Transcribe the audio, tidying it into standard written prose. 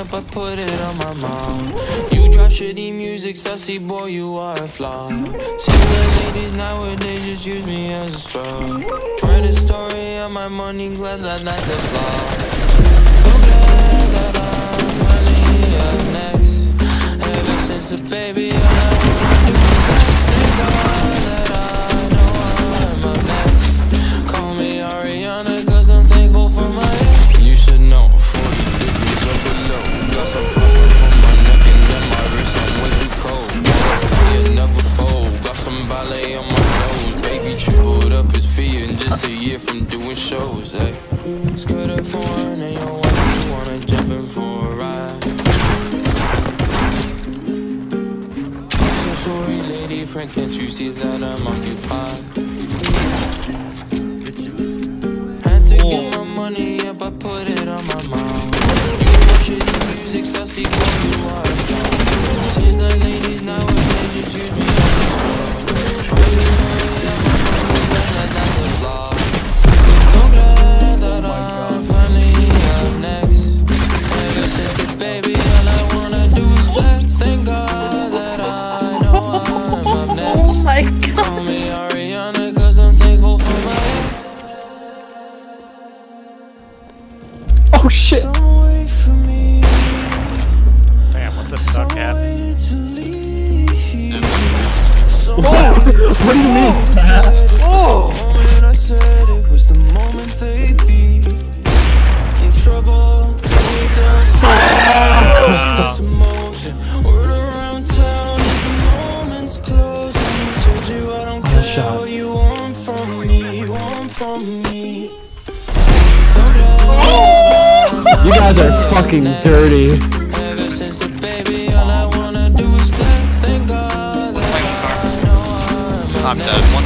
up, I put it on my mom. You drop shitty music, sussy boy, you are a flaw. See the ladies nowadays just use me as a straw. Write a story on my money, glad that that's a flaw. So glad that I'm finally up next. Ever since the baby, all I wanna do is thank God that I know I'm up next. Call me Ariana, cause I'm thankful for my ex. You should know, 40 degrees up below. Got some frostbite from my neck and then my wrist, I'm way too cold. You never fold, got some ballet on my nose. Baby tripled up his fee in just a year from doing shows, hey. Skirt up foreign and your wife, you wanna jump in for a ride. So sorry lady friend, can't you see that I'm occupied? Had to get my money up, I put it on my mom. You got shitty music, sussy boy, you are a flaw. Seems like ladies nowadays just use me as a straw. That's a flaw. So glad that I'm finally up next. Ever since the baby, all I wanna do is flex. Thank God that I know I'm up next. Oh my God. Call me Ariana, cause I'm thankful for my ex. Oh shit! Some wait for me. Damn, what the fuck happened? What do you mean? Oh! Moment I said it was the moment they be in trouble. This emotion. Word around town as the moment's closing. Told you I don't care what you want from me. Want from me. So glad You guys are fucking dirty. ever since the baby, all I wanna do is flex. Thank God that I know I'm I'm dead.